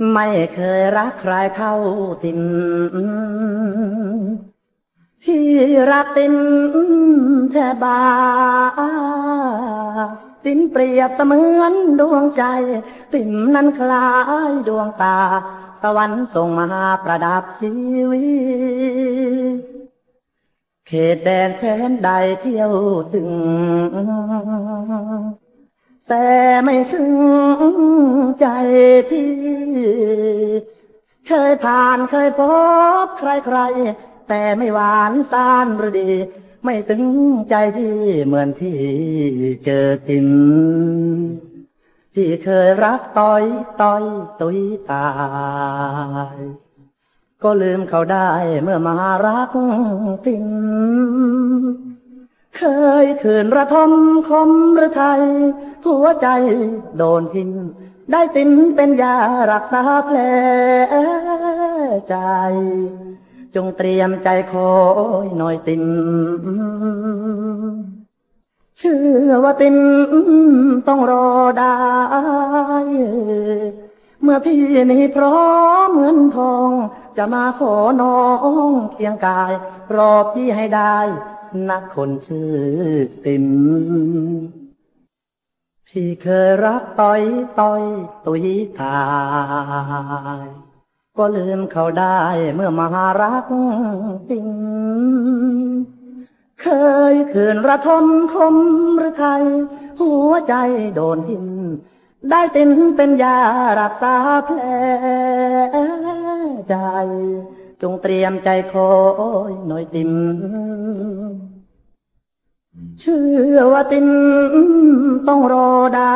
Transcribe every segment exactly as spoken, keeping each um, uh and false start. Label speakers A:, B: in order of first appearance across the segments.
A: ไม่เคยรักใครเท่าติมพี่รักติมแทบบาติมเปรียบเสมือนดวงใจติมนั้นคล้ายดวงตาสวรรค์ส่งมาประดับชีวิตเขตแดนแคว้นใดเที่ยวถึงแต่ไม่ซึ้งใจพี่เคยผ่านเคยพบใครๆแต่ไม่หวานซานหรือดีไม่ซึ้งใจพี่เหมือนที่เจอติมพี่เคยรักต้อยต้อยตุยตายก็ลืมเขาได้เมื่อมารักติมเคยคืนระทมคมหรือไทยหัวใจโดนทิ้งได้ติมเป็นยารักษาแผลใจจงเตรียมใจคอยหน่อยติมเชื่อว่าติมต้องรอได้เมื่อพี่นี้พร้อมเงินทองจะมาขอน้องเคียงกายรอพี่ให้ได้นักคนชื่อติมพี่เคยรักต้อยต้อยตุยตายก็ลืมเขาได้เมื่อมารักติมเคยคืนระทมคมหรือไทยหัวใจโดนทิ่มได้ติมเป็นยารักษาแผลใจจงเตรียมใจคอยหน่อยติมเชื่อว่าติมต้องรอได้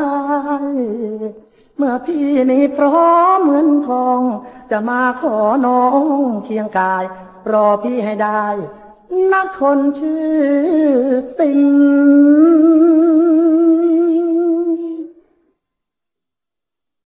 A: เมื่อพี่นี้พร้อมเงินทองจะมาขอน้องเคียงกายรอพี่ให้ได้นักคนชื่อติม